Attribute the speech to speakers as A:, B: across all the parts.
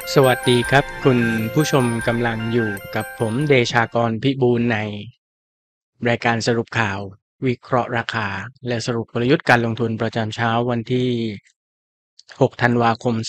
A: สวัสดีครับคุณผู้ชมกำลังอยู่กับผมเดชากรพิบูลย์ในรายการสรุปข่าววิเคราะห์ราคาและสรุปกลยุทธ์การลงทุนประจำเช้าวันที่6ธันวาคม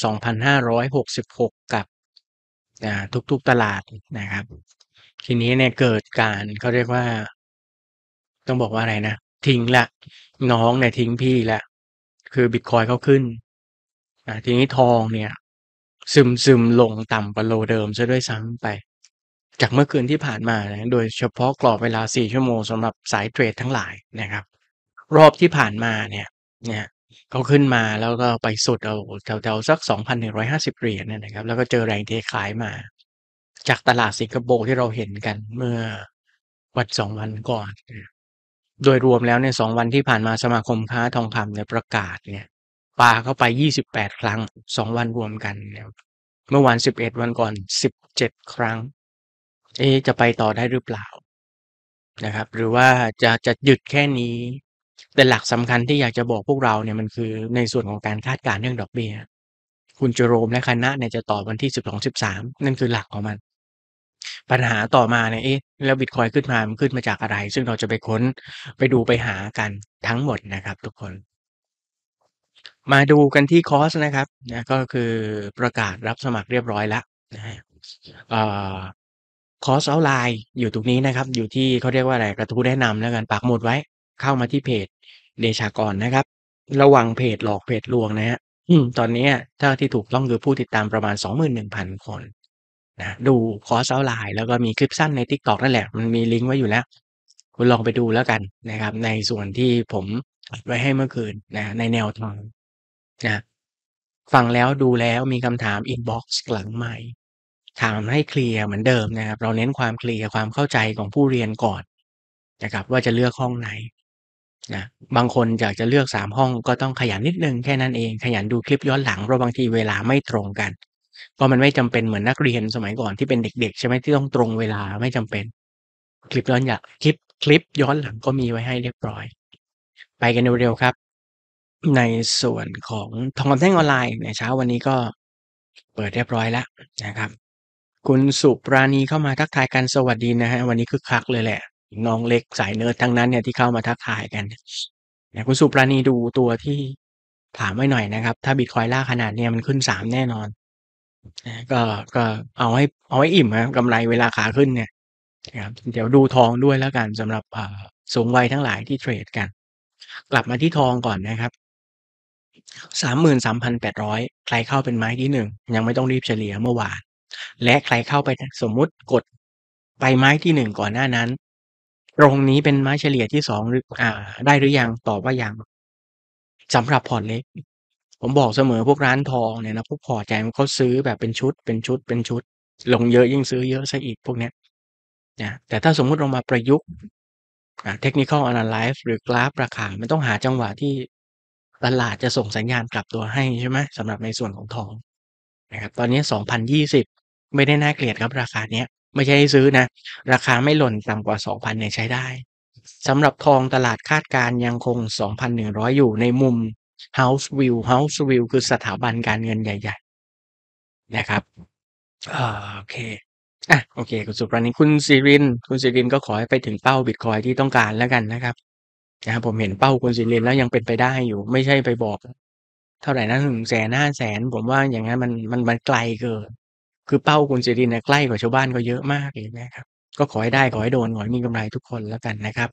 A: 2566กับทุกๆตลาดนะครับทีนี้เนี่ยเกิดการเขาเรียกว่าต้องบอกว่าอะไรนะทิ้งละน้องเนี่ยทิ้งพี่ละคือบิตคอยน์เขาขึ้นทีนี้ทองเนี่ยซึมลงต่ำกว่าโลเดิมซะด้วยซ้ำไปจากเมื่อคืนที่ผ่านมานะโดยเฉพาะกรอบเวลา4ชั่วโมงสำหรับสายเทรดทั้งหลายนะครับรอบที่ผ่านมาเนี่ยเขาขึ้นมาแล้วก็ไปสุดเอาแถวๆสัก2,150เหรียญเนี่ยนะครับแล้วก็เจอแรงเทขายมาจากตลาดสิงคโปร์ที่เราเห็นกันเมื่อวัน2วันก่อนโดยรวมแล้วเนี่ย2วันที่ผ่านมาสมาคมค้าทองคำเนี่ยประกาศเนี่ยปาเข้าไป28ครั้ง2วันรวมกันเนี่ยเมื่อวาน11วันก่อน17ครั้งจะไปต่อได้หรือเปล่านะครับหรือว่าจะหยุดแค่นี้แต่หลักสำคัญที่อยากจะบอกพวกเราเนี่ยมันคือในส่วนของการคาดการณ์เรื่องดอกเบี้ยคุณเจอโรมและคณะเนี่ยจะต่อวันที่12-13นั่นคือหลักของมันปัญหาต่อมาเนี่ยแล้วบิตคอยน์ขึ้นมามันขึ้นมาจากอะไรซึ่งเราจะไปค้นไปดูไปหากันทั้งหมดนะครับทุกคนมาดูกันที่คอร์สนะครับนะก็คือประกาศรับสมัครเรียบร้อยแล้วนะครับเอ่อคอร์สเอาต์ไลน์อยู่ตรงนี้นะครับอยู่ที่เขาเรียกว่าอะไรกระทู้แนะนำแล้วกันปักหมุดไว้เข้ามาที่เพจเดชากรนะครับระวังเพจหลอกเพจลวงนะครับตอนเนี้ยถ้าที่ถูกต้องคือผู้ติดตามประมาณ21,000คนนะดูคอร์สเอาต์ไลน์แล้วก็มีคลิปสั้นใน TikTok นั่นแหละมันมีลิงก์ไว้อยู่แล้วคุณลองไปดูแล้วกันนะครับในส่วนที่ผมอัดไว้ให้เมื่อคืนนะในแนวทางนะฟังแล้วดูแล้วมีคำถามอินบ็อกซ์หลังไมค์ถามให้เคลียร์เหมือนเดิมนะครับเราเน้นความเคลียร์ความเข้าใจของผู้เรียนก่อนนะครับว่าจะเลือกห้องไหนนะบางคนอยากจะเลือก3ห้องก็ต้องขยันนิดหนึ่งแค่นั้นเองขยันดูคลิปย้อนหลังเพราะบางทีเวลาไม่ตรงกันเพราะมันไม่จำเป็นเหมือนนักเรียนสมัยก่อนที่เป็นเด็กๆใช่ไหมที่ต้องตรงเวลาไม่จำเป็นคลิปย้อนหลังคลิปย้อนหลังก็มีไว้ให้เรียบร้อยไปกันเร็วๆครับในส่วนของทองคำแท่งออนไลน์ในเช้าวันนี้ก็เปิดเรียบร้อยแล้วนะครับ คุณสุปราณีเข้ามาทักทายกันสวัสดีนะครับวันนี้คึกคักเลยแหละน้องเล็กสายเนิร์ดทั้งนั้นเนี่ยที่เข้ามาทักทายกันคุณสุปราณีดูตัวที่ถามไว้หน่อยนะครับถ้าบิตคอยน์ล่ากขนาดเนี้ยมันขึ้น3แน่นอนก็เอาให้อิ่มครับกำไรเวลาขาขึ้นเนี่ยนะครับเดี๋ยวดูทองด้วยแล้วกันสำหรับสูงวัยทั้งหลายที่เทรดกันกลับมาที่ทองก่อนนะครับ33,800ใครเข้าเป็นไม้ที่1ยังไม่ต้องรีบเฉลี่ยเมื่อวานและใครเข้าไปสมมุติกดไปไม้ที่1ก่อนหน้านั้นตรงนี้เป็นไม้เฉลี่ยที่2หรือได้หรือยังตอบว่ายังสำหรับพอร์ตเล็กผมบอกเสมอพวกร้านทองเนี่ยนะพวกพอร์ตใหญ่เขาซื้อแบบเป็นชุดลงเยอะยิ่งซื้อเยอะเสียอีกพวกเนี้ยนะแต่ถ้าสมมุติเรามาประยุกต์Technical Analysis หรือกราฟราคามันต้องหาจังหวะที่ตลาดจะส่งสัญญาณกลับตัวให้ใช่ไหมสำหรับในส่วนของทองนะครับตอนนี้2,020ไม่ได้น่าเกลียดครับราคาเนี้ยไม่ใช่ให้ซื้อนะราคาไม่หล่นต่ำกว่า2,000เนี่ยใช้ได้สำหรับทองตลาดคาดการณ์ยังคง2,100อยู่ในมุม House View คือสถาบันการเงินใหญ่ๆนะครับโอเคโอเคคุณสุปราณีคุณสิรินก็ขอให้ไปถึงเป้าบิตคอยน์ที่ต้องการแล้วกันนะครับผมเห็นเป้าคุณสิรินแล้วยังเป็นไปได้อยู่ไม่ใช่ไปบอกเท่าไหร่นะ100,000 500,000ผมว่าอย่างงั้นมันไกลเกินคือเป้าคุณสิรินเนี่ยใกล้กว่าชาวบ้านเขาเยอะมากเลยนะครับก็ขอให้ได้ขอให้โดนขอให้มีกำไรทุกคนแล้วกันนะครับ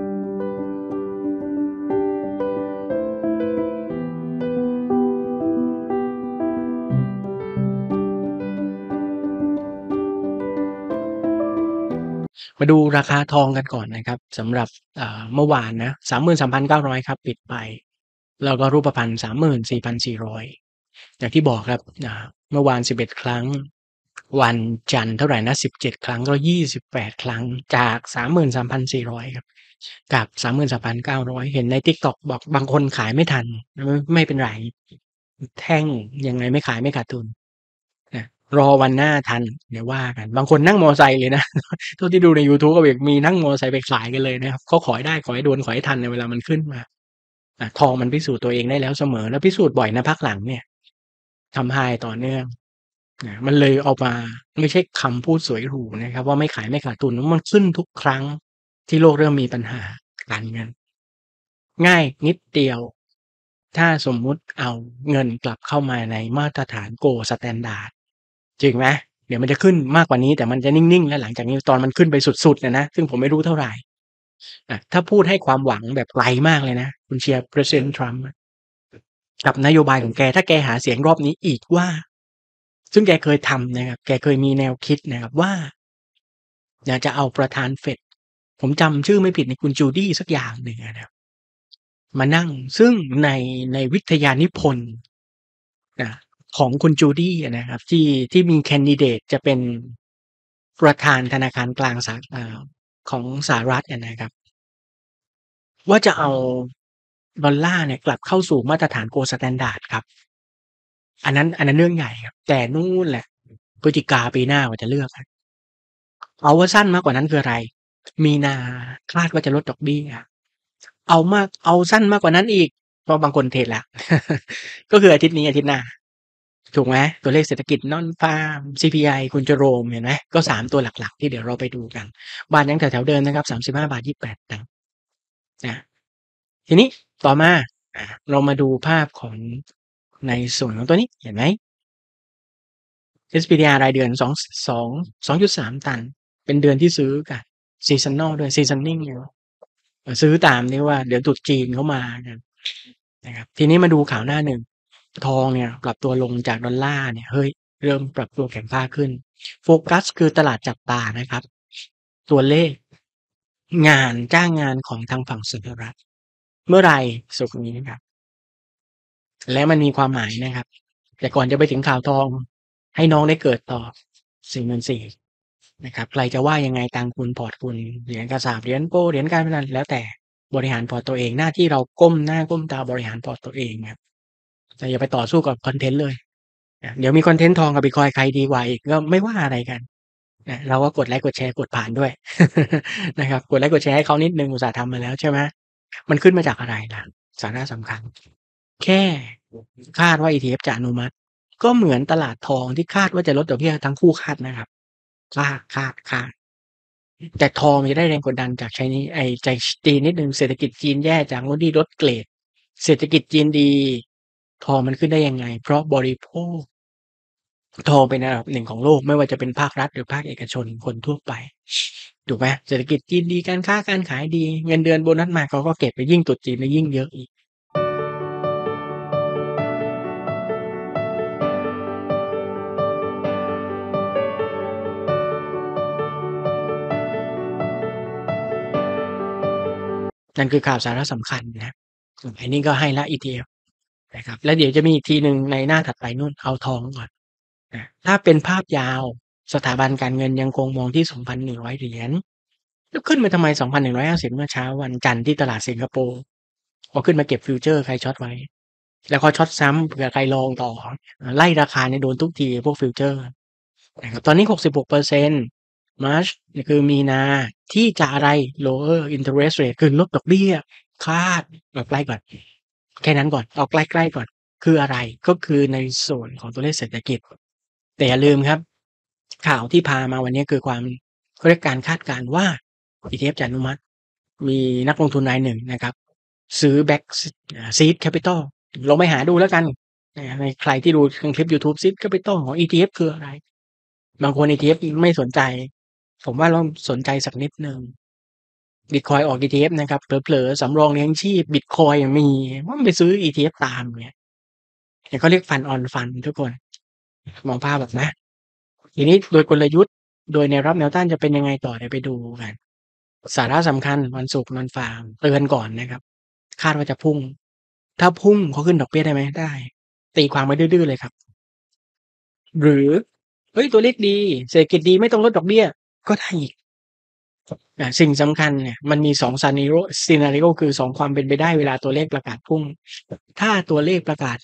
A: มาดูราคาทองกันก่อนนะครับสำหรับเมื่อวานนะ33,900ครับปิดไปแล้วก็รูปพรรณ34,400อย่างที่บอกครับเมื่อวาน11ครั้งวันจันทร์เท่าไรนะ17ครั้งก็28ครั้งจาก33,400ครับกับ33,900เห็นใน TikTok บอกบางคนขายไม่ทันไม่เป็นไรแท่งยังไงไม่ขายไม่ขาดทุนนะรอวันหน้าทันเดี๋ยวว่ากันบางคนนั่งมอไซค์เลยนะเท่าที่ดูในยูทูบก็แบบมีนั่งมอไซค์ไปขายกันเลยนะครับเขาขอให้ได้ขอให้โดนขอให้ทันในเวลามันขึ้นมาทองมันพิสูจน์ตัวเองได้แล้วเสมอแล้วพิสูจน์บ่อยนะพักหลังเนี่ยทำ high ต่อเนื่องมันเลยเอามาไม่ใช่คำพูดสวยหรูนะครับว่าไม่ขายไม่ขาดทุนมันขึ้นทุกครั้งที่โลกเริ่มมีปัญหาการเงินง่ายนิดเดียวถ้าสมมุติเอาเงินกลับเข้ามาในมาตรฐาน Gold Standard จริงไหมเดี๋ยวมันจะขึ้นมากกว่านี้แต่มันจะนิ่งๆแล้วหลังจากนี้ตอนมันขึ้นไปสุดๆนะซึ่งผมไม่รู้เท่าไรถ้าพูดให้ความหวังแบบไกลมากเลยนะคุณเชียร์ President Trump กับนโยบายของแกถ้าแกหาเสียงรอบนี้อีกว่าซึ่งแกเคยทำนะครับแกเคยมีแนวคิดนะครับว่าอยากจะเอาประธานเฟดผมจำชื่อไม่ผิดในคุณจูดี้สักอย่างหนึ่งนะครับมานั่งซึ่งในในวิทยานิพนธ์นะของคุณจูดี้นะครับที่มีแคนดิเดตจะเป็นประธานธนาคารกลางของสหรัฐนะครับว่าจะเอาดอลลาร์เนี่ยกลับเข้าสู่มาตรฐาน Gold Standard ครับ อันนั้นเรื่องใหญ่ครับแต่นู่นแหละพฤศจิกาปีหน้ากว่าจะเลือกอะเอาว่าสั้นมากกว่านั้นคืออะไรมีนาคาดว่าจะลดดอกเบี้ยเอาสั้นมากกว่านั้นอีกเพราะบางคนเทรดแล้วก็คืออาทิตย์นี้อาทิตย์หน้าถูกไหมตัวเลขเศรษฐกิจ Non-farm CPI คุณเจอโรมเห็นไหมก็3ตัวหลักๆที่เดี๋ยวเราไปดูกันบาทยังแถวๆเดิมนะครับ35.28ตังค์นะทีนี้ต่อมาเรามาดูภาพของในส่วนของตัวนี้เห็นไหม SPDR รายเดือน2.3ตันเป็นเดือนที่ซื้อกัน seasonal ด้วย seasoning อยู่ซื้อตามที่ว่าเดี๋ยวตรุษจีนเข้ามากันนะครับทีนี้มาดูข่าวหน้าหนึ่งทองเนี่ยปรับตัวลงจากดอลลาร์เนี่ยเฮ้ยเริ่มปรับตัวแข็งค่าขึ้นโฟกัสคือตลาดจับตานะครับตัวเลขงานจ้างงานของทางฝั่งสหรัฐเมื่อไหรศุกร์นี้นะครับและมันมีความหมายนะครับแต่ก่อนจะไปถึงข่าวทองให้น้องได้เกิดต่อ44,000นะครับใครจะว่ายังไงตังคุณพอร์ตคุณเหรียญกระสาบเหรียญโป้เหรียญการพนันแล้วแต่บริหารพอร์ตตัวเองหน้าที่เราก้มหน้าก้มตาบริหารพอร์ตตัวเองครับแต่อย่าไปต่อสู้กับคอนเทนต์เลยเดี๋ยวมีคอนเทนต์ทองกับบิตคอยน์ใครดีกว่าอีกก็ไม่ว่าอะไรกันเราก็กดไลค์กดแชร์กดผ่านด้วยนะครับกดไลค์กดแชร์ให้เขานิดหนึ่งอุตส่าห์ทำมาแล้วใช่ไหมมันขึ้นมาจากอะไรล่ะสาระสำคัญแค่คาดว่า ETF จะอนุมัติก็เหมือนตลาดทองที่คาดว่าจะลดดอกเบี้ยทั้งคู่คาดนะครับคาดแต่ทองมันจะได้แรงกดดันจากจากจีนนิดหนึ่งเศรษฐกิจจีนแย่จากMoody'sลดเกรดเศรษฐกิจจีนดีทองมันขึ้นได้ยังไงเพราะบริโภคทองเป็นอันดับหนึ่งของโลกไม่ว่าจะเป็นภาครัฐหรือภาคเอกชนคนทั่วไปถูกไหมเศรษฐกิจจีนดีการค้าการขายดีเงินเดือนโบนัสมาเขาก็เก็บไปยิ่งตรุษจีนแล้วยิ่งเยอะอีกนั่นคือข่าวสาระสำคัญนะครับอันนี้ก็ให้แล้ว ETF นะครับแล้วเดี๋ยวจะมีอีกทีหนึ่งในหน้าถัดไปนู่นเอาทองก่อนถ้าเป็นภาพยาวสถาบันการเงินยังคงมองที่ 2,100 เหรียญแล้วขึ้นมาทำไม 2,150 เมื่อเช้าวันจันทร์ที่ตลาดสิงคโปร์พอขึ้นมาเก็บฟิวเจอร์ใครช็อตไว้แล้วก็ช็อตซ้ำเผื่อใครลองต่อไล่ราคาเนี่ยโดนทุกทีพวกฟิวเจอร์นะครับตอนนี้ 66% March คือมีนาที่จะอะไร lower interest rate คือลดดอกเบี้ยคาดใกล้ก่อนแค่นั้นก่อนเอาใกล้ๆก่อนคืออะไรก็คือในส่วนของตัวเลขเศรษฐกิจแต่อย่าลืมครับข่าวที่พามาวันนี้คือความเขาเรียกการคาดการณ์ว่า ETF จะอนุมัติมีนักลงทุนรายหนึ่งนะครับซื้อ Back Seed Capital ลองไปหาดูแล้วกันในใครที่ดูทางคลิปยูทูบ Seed Capital ของ ETF คืออะไรบางคน ETF ไม่สนใจผมว่าลองสนใจสักนิดหนึ่งบิตคอยออก ETF นะครับเผลอๆสำรองเลี้ยงชีพบิตคอยมีว่ามันไปซื้อ ETF ตามเงี้ยเนี่ยเขาเรียก Fund on Fund ทุกคนมองภาพแบบนะทีนี้โดยกลยุทธ์โดยแนวรับแนวต้านจะเป็นยังไงต่อเดี๋ยวไปดูกันสาระสำคัญวันศุกร์นอนฟาร์มเตือนก่อนนะครับคาดว่าจะพุ่งถ้าพุ่งเขาขึ้นดอกเบี้ยได้ไหมได้ตีความไว้ดื้อๆเลยครับหรือเฮ้ยตัวเลขดีเศรษฐกิจดีไม่ต้องลดดอกเบี้ยก็ได้อีกสิ่งสำคัญเนี่ยมันมี2 scenario คือ2ความเป็นไปได้เวลาตัวเลขประกาศพุ่งถ้าตัวเลขประกาศ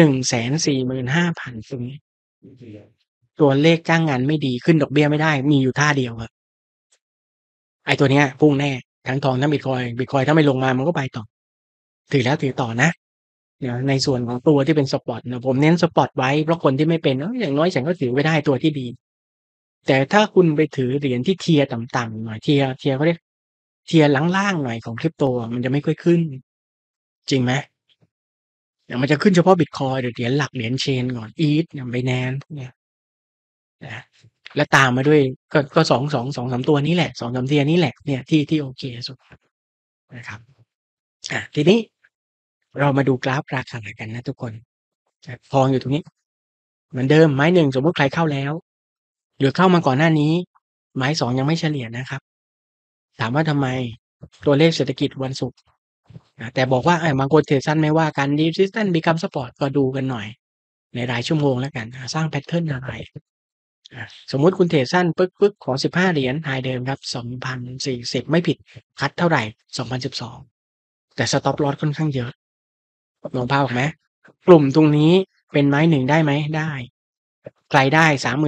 A: 145,000 ตรงนี้ตัวเลขจ้างงานไม่ดีขึ้นดอกเบี้ยไม่ได้มีอยู่ท่าเดียวครับไอ้ตัวเนี้ยพุ่งแน่ทั้งทองทั้งบิตคอยน์ถ้าไม่ลงมามันก็ไปต่อถือแล้วถือต่อนะนะในส่วนของตัวที่เป็นสปอตนะผมเน้นสปอตไว้เพราะคนที่ไม่เป็นอย่างน้อยฉันก็ถือไว้ได้ตัวที่ดีแต่ถ้าคุณไปถือเหรียญที่เทียร์ต่ำๆหน่อยเทียร์เขาเรียกเทียร์ล่างๆหน่อยของคริปโตมันจะไม่ค่อยขึ้นจริงไหมอย่างมันจะขึ้นเฉพาะบิตคอยหรือเหรียญหลักเหรียญเชนก่อนอีธอย่างไบแนนพวกเนี้ยนะแล้วตามมาด้วยก็สองสามตัวนี้แหละสองสามเทียร์นี้แหละเนี่ยที่โอเคสุดนะครับทีนี้เรามาดูกราฟราคากันนะทุกคนทองอยู่ตรงนี้เหมือนเดิมไม้หนึ่งสมมติใครเข้าแล้วหรือเข้ามาก่อนหน้านี้ไม้สองยังไม่เฉลี่ยนะครับถามว่าทำไมตัวเลขเศรษฐกิจวันศุกร์แต่บอกว่าบางคนเทรดสั้นไม่ว่ากัน resistance become support ก็ดูกันหน่อยในรายชั่วโมงแล้วกันสร้างแพทเทิร์นอะไรสมมุติคุณเทรดสั้นปึ๊กๆของ15เหรียญไฮเดิมครับ2,040ไม่ผิดคัดเท่าไหร่2012แต่ stop loss ค่อนข้างเยอะมองภาพออกไหมกลุ่มตรงนี้เป็นไม้หนึ่งได้ไหมได้ใครได้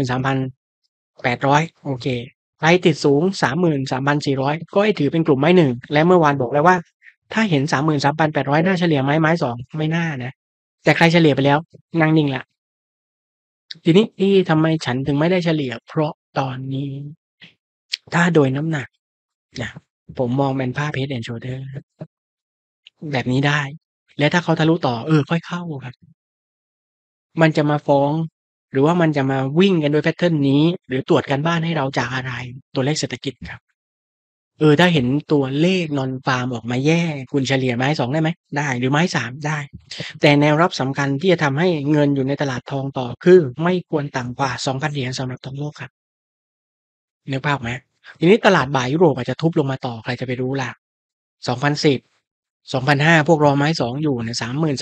A: 33,800โอเคใครติดสูง33,400ก็ให้ถือเป็นกลุ่มไม้หนึ่งและเมื่อวานบอกแล้วว่าถ้าเห็น33,800น่าเฉลี่ยไหมไม้สองไม่น่านะแต่ใครเฉลี่ยไปแล้วนั่งนิ่งละทีนี้ทำไมฉันถึงไม่ได้เฉลี่ยเพราะตอนนี้ถ้าโดยน้ำหนักนะผมมองเป็นภาพ Head and Shoulder แบบนี้ได้และถ้าเขาทะลุต่อค่อยเข้าครับมันจะมาฟ้องหรือว่ามันจะมาวิ่งกันด้วยแพทเทิร์นนี้หรือตรวจการบ้านให้เราจากอะไรตัวเลขเศรษฐกิจครับถ้าเห็นตัวเลข Non-farm ออกมาแย่คุณเฉลี่ยไม้2ได้ไหมได้หรือไม้3ได้แต่แนวรับสำคัญที่จะทำให้เงินอยู่ในตลาดทองต่อคือไม่ควรต่ำกว่า 2,000 เหรียญสำหรับทองโลกครับนึกภาพไหมทีนี้ตลาดบ่ายยุโรปอาจจะทุบลงมาต่อใครจะไปรู้ล่ะ2,010 2,500พวกรอไม้2อยู่เนี่ย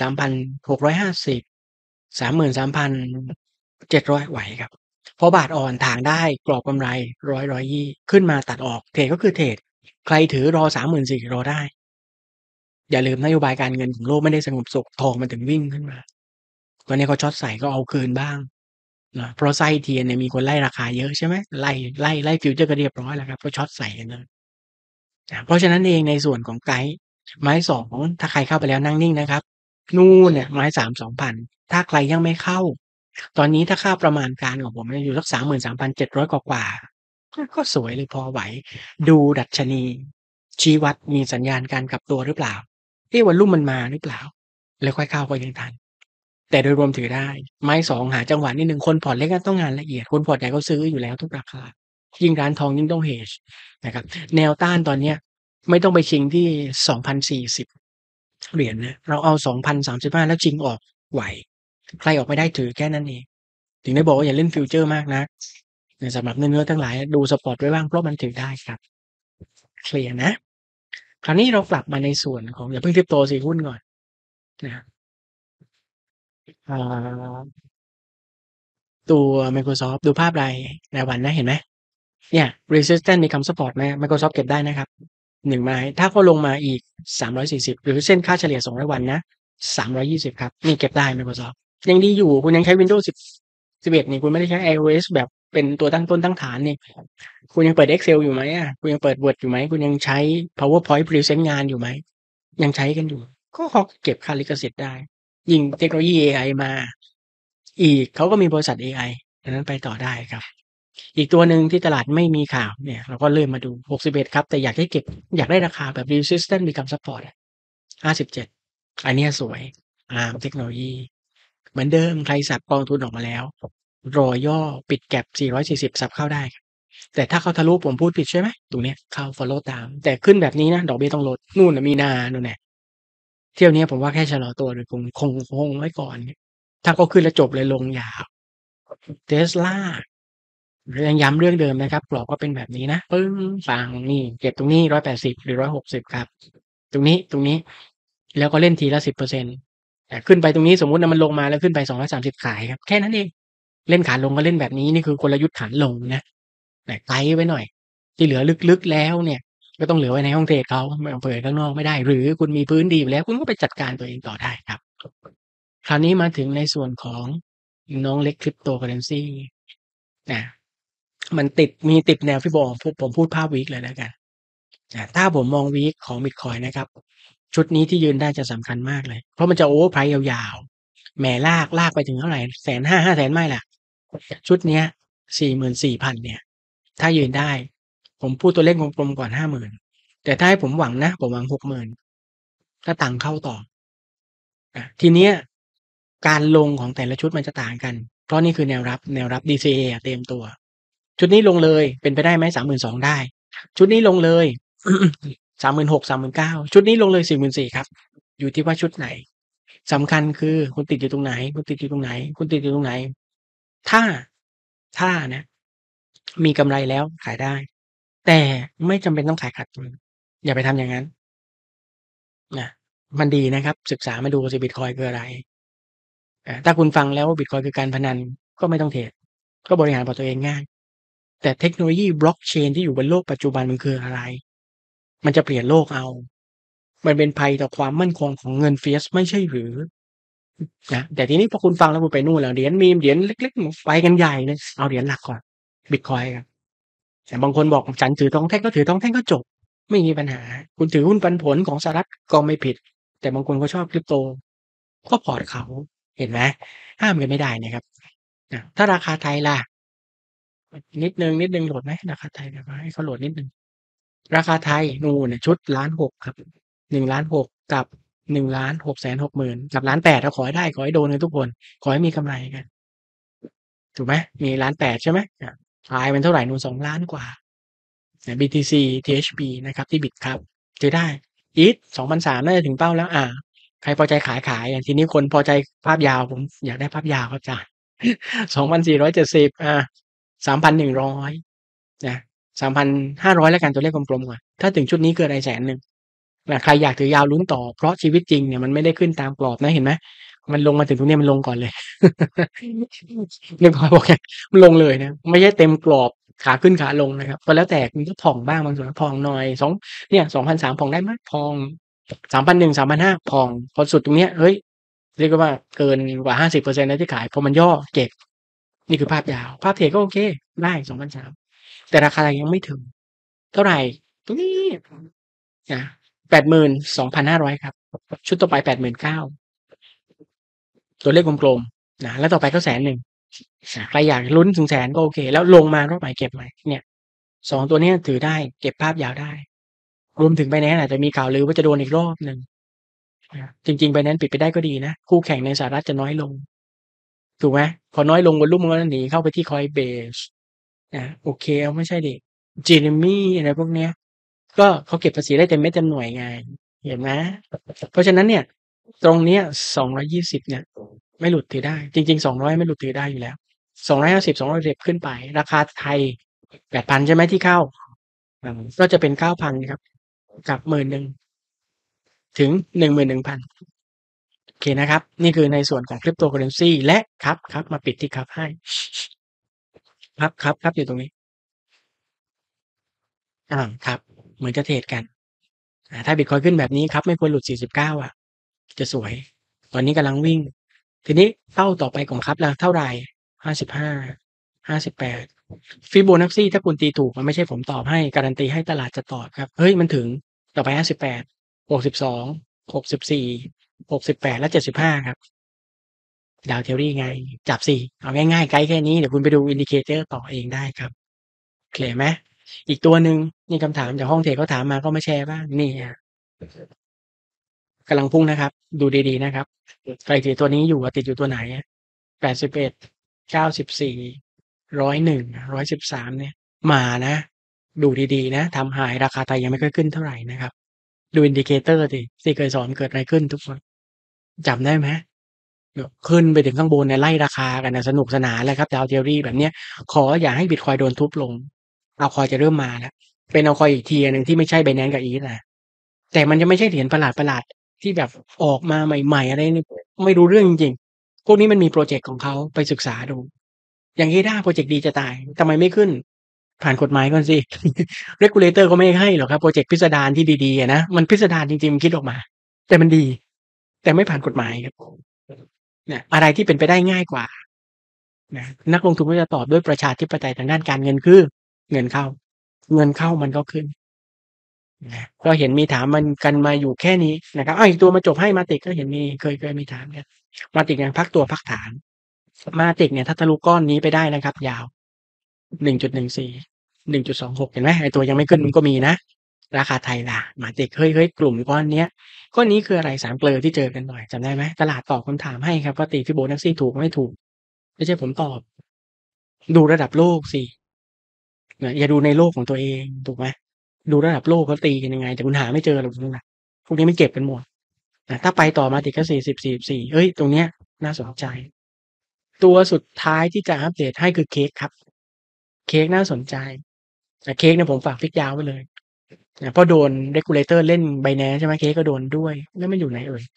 A: 33,650 33,700ไหวครับเพราะบาทอ่อนถ่างได้กรอบกำไร100-120ขึ้นมาตัดออกเทรดก็คือเทรดใครถือรอ34,000รอได้อย่าลืมนโยบายการเงินของโลกไม่ได้สงบสุขทองมันถึงวิ่งขึ้นมาตอนนี้เขาช็อตใส่ก็เอาคืนบ้างนะเพราะไส้เทียนเนี่ยมีคนไล่ราคาเยอะใช่ไหมไล่ฟิวเจอร์ก็เรียบร้อยแล้วครับก็ช็อตใส่กันเลยเพราะฉะนั้นเองในส่วนของไกด์ไม้2ถ้าใครเข้าไปแล้วนั่งนิ่งนะครับนู่นเนี่ยไม้3 2,000ถ้าใครยังไม่เข้าตอนนี้ถ้าค่าประมาณการของผมอยู่สัก33,700กว่าๆก็สวยเลยพอไหวดูดัชนีชี้วัดมีสัญญาณการกลับตัวหรือเปล่าวอลลุ่มมันมาหรือเปล่าแล้วค่อยเข้าก็ยังทันแต่โดยรวมถือได้ไม้2หาจังหวะนิดหนึ่งคนพอร์ตเล็กก็ต้องงานละเอียดคนพอร์ตใหญ่เขาซื้ออยู่แล้วทุกราคายิ่งร้านทองยิ่งต้อง hedge นะครับแนวต้านตอนเนี้ยไม่ต้องไปชิงที่2,040เหรียญนะเราเอา2,035แล้วชิงออกไหวใครออกไม่ได้ถือแค่นั้นเองถึงได้บอกว่าอย่าเล่นฟิวเจอร์มากนักสำหรับเนื้อๆทั้งหลายดูสปอร์ตไว้บ้างเพราะมันถือได้ครับเคลียร์นะคราวนี้เรากลับมาในส่วนของอย่าเพิ่งคริปโตสิหุ้นก่อนนะครับอ่าตัว Microsoft ดูภาพรายวันนะเห็นไหมเนี่ย resistance มีคำ support ไหม Microsoft เก็บได้นะครับ1ไม้ถ้าเขาลงมาอีก340หรือเส้นค่าเฉลี่ย200วันนะ320ครับนี่เก็บได้ Microsoft ยังดีอยู่คุณยังใช้ Windows 10 11นี่คุณไม่ได้ใช้ iOS แบบเป็นตัวตั้งต้นตั้งฐานนี่คุณยังเปิด Excel อยู่ไหมคุณยังเปิด Word อยู่ไหมคุณยังใช้ PowerPoint พรีเซนต์งานอยู่ไหมยังใช้กันอยู่ก็เขาเก็บค่าลิขสิทธิ์ได้ยิ่งเทคโนโลยี AI มาอีกเขาก็มีบริษัท AI ดังนั้นไปต่อได้ครับอีกตัวหนึ่งที่ตลาดไม่มีข่าวเนี่ยเราก็เริ่มมาดู61ครับแต่อยากให้เก็บอยากได้ราคาแบบ resistance become support 57อันเนี้ยสวย ARM เทคโนโลยีเหมือนเดิมใครสับกองทุนออกมาแล้วรอย่อปิดแก็ป440สับเข้าได้ครับแต่ถ้าเขาทะลุผมพูดผิดใช่ไหมตรงเนี้ยเข้า follow ตามแต่ขึ้นแบบนี้นะดอกเบี้ยต้องลดนู่นน่ะมีนานู่นแน่เที่ยวนี้ผมว่าแค่ชะลอตัวหรือคงไว้ก่อนถ้าเขาขึ้นแล้วจบเลยลงยาว Tesla ยังย้ำเรื่องเดิมนะครับกรอบก็เป็นแบบนี้นะปึ้งปังนี่เก็บตรงนี้180หรือ160ครับตรงนี้แล้วก็เล่นทีละ10%แต่ขึ้นไปตรงนี้สมมุตินะมันลงมาแล้วขึ้นไป230ขายครับแค่นั้นเองเล่นขาลงก็เล่นแบบนี้นี่คือกลยุทธ์ขาลงนะแต่ไกด์ไว้หน่อยที่เหลือลึกๆแล้วเนี่ยก็ต้องเหลือไว้ในห้องเทรดเขาไม่เอาเปิดข้างนอกไม่ได้หรือคุณมีพื้นดีอยู่แล้วคุณก็ไปจัดการตัวเองต่อได้ครับคราวนี้มาถึงในส่วนของน้องเล็ก Cryptocurrency นะมันติดแนวที่ผมพูดภาพวีคเลยแล้วกันถ้าผมมองวีคของบิตคอยนะครับชุดนี้ที่ยืนได้จะสำคัญมากเลยเพราะมันจะโอเวอร์ไพรซ์ยาวๆแหมลากไปถึงเท่าไหร่150,000 500,000ไม่ล่ะชุดเนี้ย44,000เนี่ยถ้ายืนได้ผมพูดตัวเลขกลมๆก่อน50,000แต่ถ้าให้ผมหวังนะผมหวัง60,000ถ้าตังค์เข้าต่อทีเนี้ยการลงของแต่ละชุดมันจะต่างกันเพราะนี่คือแนวรับ DCA อะเตรียมตัวชุดนี้ลงเลยเป็นไปได้ไหม32,000ได้ชุดนี้ลงเลย36,000 39,000ชุดนี้ลงเลย44,000ครับอยู่ที่ว่าชุดไหนสำคัญคือคุณติดอยู่ตรงไหนคุณติดอยู่ตรงไหนคุณติดอยู่ตรงไหนถ้าถ้านะมีกำไรแล้วขายได้แต่ไม่จำเป็นต้องขายขาดทุนอย่าไปทำอย่างนั้นนะมันดีนะครับศึกษามาดูสิบิตคอยน์คืออะไรถ้าคุณฟังแล้วว่าบิตคอยน์คือการพนันก็ไม่ต้องเทรดก็บริหารพอร์ตตัวเองง่ายแต่เทคโนโลยี Blockchain ที่อยู่บนโลกปัจจุบันมันคืออะไรมันจะเปลี่ยนโลกเอามันเป็นภัยต่อความมั่นคงของเงิน Fiat ไม่ใช่หรือนะแต่ทีนี้พอคุณฟังแล้วคุณไปนู่นแล้วเหรียญมีมเหรียญเล็กๆไปกันใหญ่เลยเอาเหรียญหลักก่อนบิตคอยน์ครับแต่บางคนบอกฉันถือทองแท่งก็ถือทองแท่งก็จบไม่มีปัญหาคุณถือหุ้นปันผลของสหรัฐก็ไม่ผิดแต่บางคนก็ชอบ Crypto ก็พอร์ตเขาเห็นไหมห้ามกันไม่ได้นะครับถ้าราคาไทยล่ะนิดนึงโหลดไหมราคาไทยเดี๋ยวให้เขาโหลดนิดนึงราคาไทยนู่นน่ะชุด1,600,000ครับ1,600,000กับ1,660,000กับ1,800,000ขอให้ได้ขอให้โดนกันทุกคนขอให้มีกำไรกันถูกไหมมี1,800,000ใช่ไหมขายมันเท่าไหร่นู่น2,000,000กว่า BTC THB นะครับที่บิตครับถือได้อีท2,300น่าจะถึงเป้าแล้วใครพอใจขายทีนี้คนพอใจภาพยาวผมอยากได้ภาพยาวครับอาจารย์2,4703,100นะ3,500แล้วกันตัวเลขกลมๆก่อนถ้าถึงชุดนี้เกิน100,000ใครอยากถือยาวลุ้นต่อเพราะชีวิตจริงเนี่ยมันไม่ได้ขึ้นตามกรอบนะเห็นไหมมันลงมาถึงตรงนี้มันลงก่อนเลยนึกภาพออกยังมันลงเลยนะไม่ใช่เต็มกรอบขาขึ้นขาลงนะครับก็แล้วแต่มันก็ผ่องบ้างบางส่วนก็ผ่องหน่อยเนี่ย2,300ผ่องได้ไหมผ่อง3,100 3,500ผ่องพอสุดตรงเนี้ยเฮ้ยเรียกว่าเกินกว่า50%แล้วที่ขายพอมันย่อเก็บนี่คือภาพยาวภาพเทรดก็โอเคได้2,300แต่ราคายังไม่ถึงเท่าไหร่ตรงนี้นะ82,500ครับชุดต่อไป89,000ตัวเลขกลมๆนะแล้วต่อไปก็100,000ใครอยากลุ้นถึง100,000ก็โอเคแล้วลงมารอบใหม่เก็บใหม่เนี่ย2ตัวเนี้ยถือได้เก็บภาพยาวได้รวมถึง Binance อาจจะมีข่าวลือว่าจะโดนอีกรอบหนึ่งจริงๆ Binance ปิดไปได้ก็ดีนะคู่แข่งในสหรัฐจะน้อยลงถูกไหมพอน้อยลงวอลลุ่มมันก็หนีเข้าไปที่ Coinbase โอเคไม่ใช่ดิ Jeremy อะไรพวกเนี้ยก็เขาเก็บภาษีได้เต็มเม็ดเต็มหน่วยไงเห็นไหมเพราะฉะนั้นเนี่ยตรงเนี้ย220เนี่ยไม่หลุดถือได้จริงๆ200ไม่หลุดถือได้อยู่แล้ว250 210ขึ้นไปราคาไทย 8,000ใช่ไหมที่เข้าก็จะเป็น 9,000ครับกับ10,000ถึง 11,000โอเคนะครับนี่คือในส่วนของ Cryptocurrency และครับมาปิดที่ครับให้ครับอยู่ตรงนี้ครับเหมือนจะเทรดกันถ้าบิตคอยน์ขึ้นแบบนี้ครับไม่ควรหลุด49อะจะสวยตอนนี้กำลังวิ่งทีนี้เป้าต่อไปของครับล่ะเท่าไร55 58ฟิโบนัชชีถ้าคุณตีถูกมันไม่ใช่ผมตอบให้การันตีให้ตลาดจะตอบครับเฮ้ยมันถึงต่อไป58 62 64 68และ75ครับดาว Theory ไงจับสิเอาง่ายๆไกด์แค่นี้เดี๋ยวคุณไปดู Indicator ต่อเองได้ครับโอเคไหมอีกตัวหนึ่งนี่คำถามจากห้องเทรดเขาถามมาก็มาแชร์บ้างนี่กำลังพุ่งนะครับดูดีๆนะครับใครถือตัวนี้อยู่ติดอยู่ตัวไหน81 94 101 113เนี่ยมานะดูดีๆนะทำ High ราคาไทยยังไม่ค่อยขึ้นเท่าไรนะครับดู Indicator สิที่เคยสอนเกิดอะไรขึ้นทุกคนจำได้ไหมขึ้นไปถึงข้างบนเนี่ยไล่ราคากันสนุกสนานเลยครับดาว Theory แบบเนี้ยขออย่าให้บิตคอยน์โดนทุบลงเอาคอยจะเริ่มมาแล้วเป็นเอาคอยอีกทีหนึ่งที่ไม่ใช่ Binance กับ ETH นะแต่มันจะไม่ใช่เหรียญประหลาดๆที่แบบออกมาใหม่ๆอะไรนี่ไม่รู้เรื่องจริงๆพวกนี้มันมีพรอเจกต์ของเขาไปศึกษาดูอย่าง ADA พรอเจกต์ดีจะตายทำไมไม่ขึ้นผ่านกฎหมายก่อนสิ Regulator เขาไม่ให้หรอกครับพรอเจกต์พิสดารที่ดีๆนะมันพิสดารจริงๆมันคิดออกมาแต่มันดีแต่ไม่ผ่านกฎหมายครับเนี่ยอะไรที่เป็นไปได้ง่ายกว่านะนักลงทุนก็จะตอบด้วยประชาธิปไตยทางด้านการเงินคือเงินเข้ามันก็ขึ้นนะก็เห็นมีถามมันกันมาอยู่แค่นี้นะครับอีกตัวมาจบให้ Matic ก็เห็นมีเคยมีถามกัน Matic ยังพักตัวพักฐาน Matic เนี่ยถ้าทะลุก้อนนี้ไปได้นะครับยาว 1.14 1.26 เห็นไหมไอ้ตัวยังไม่ขึ้นมันก็มีนะราคาไทยล่ะ Matic เฮ้ยกลุ่มก้อนเนี้ยก้อนนี้คืออะไร3เกลอที่เจอกันบ่อยจำได้ไหมตลาดตอบคำถามให้ครับว่าตี Fibonacci ถูกไม่ถูกไม่ใช่ผมตอบดูระดับโลกสิอย่าดูในโลกของตัวเองถูกไหมดูระดับโลกเขาตีกันยังไงแต่คุณหาไม่เจอหรอกพวกนั้นน่ะพวกนี้ไม่เก็บกันหมดถ้าไปต่อ Matic ก็40 44เฮ้ยตรงเนี้ยน่าสนใจตัวสุดท้ายที่จะอัปเดตให้คือเค้กครับเค้กน่าสนใจแต่เค้กเนี่ยผมฝากฟิกยาวไว้เลยเพราะโดน regulator เล่น Binance ใช่ไหมเค้กก็โดนด้วยแล้วมันอยู่ไหนเอ่ย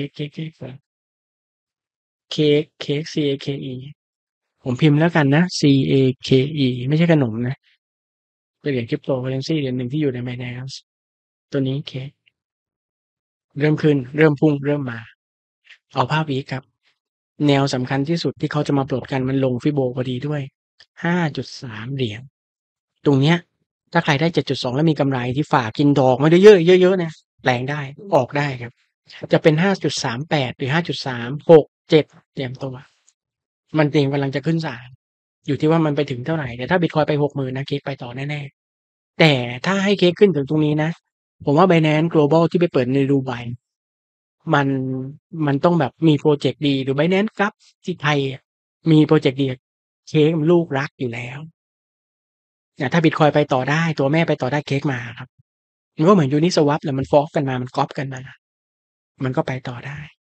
A: เค้ก CAKE ผมพิมพ์แล้วกันนะ CAKE ไม่ใช่ขนมนะเป็นเหรียญ cryptocurrency เหรียญหนึ่งที่อยู่ใน Binance ตัวนี้เค้กเริ่มขึ้นเริ่มพุ่งเริ่มมาเอาภาพวีคครับแนวสำคัญที่สุดที่เขาจะมาปลดกันมันลงฟิโบพอดีด้วย 5.3 เหรียญตรงเนี้ยถ้าใครได้ 7.2 แล้วมีกำไรที่ฝากกินดอกมาเยอะๆเยอะๆนะแปลงได้ออกได้ครับจะเป็น 5.38 หรือ 5.3 6 7เตรียมตัวมันจริงกำลังจะขึ้นศาลอยู่ที่ว่ามันไปถึงเท่าไหร่แต่ถ้าบิตคอยน์ไป 60,000 นะเค้กไปต่อแน่ๆแต่ถ้าให้เค้กขึ้นถึงตรงนี้นะผมว่า Binance Global ที่ไปเปิดในดูไบมันมันต้องแบบมีพรอเจกต์ดีหรือ Binance Gulf ที่ไทยอะมีพรอเจกต์ดีเค้กมันลูกรักอยู่แล้วถ้าบิตคอยน์ไปต่อได้ตัวแม่ไปต่อได้เค้กมาครับมันก็เหมือน Uniswap แหละมัน fork กันมามันก๊อบกันมามันก็ไปต่อได้